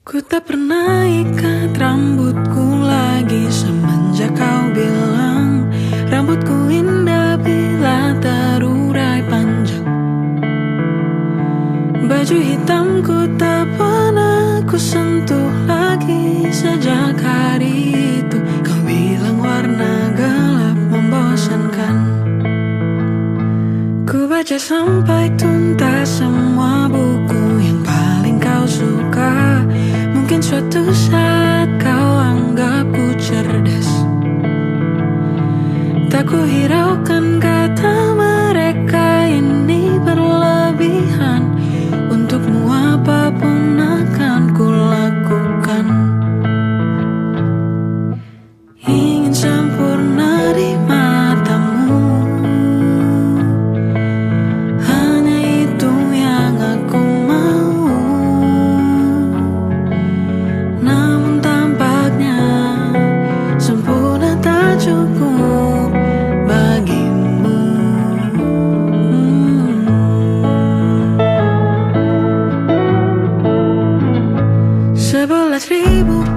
Ku tak pernah ikat rambutku lagi semenjak kau bilang rambutku indah bila terurai panjang. Baju hitamku tak pernah ku sentuh lagi sejak hari itu. Kau bilang warna gelap membosankan. Ku baca sampai tuntas semua buku yang paling kau suka. Mungkin suatu saat kau anggapku cerdas. Tak ku hiraukan kata mereka ini berlebihan. Untukmu apapun akan ku lakukan. Ingin sempurna di matamu, hanya itu yang aku mau. Namun tampaknya sempurna tak cukup bagimu. 11.000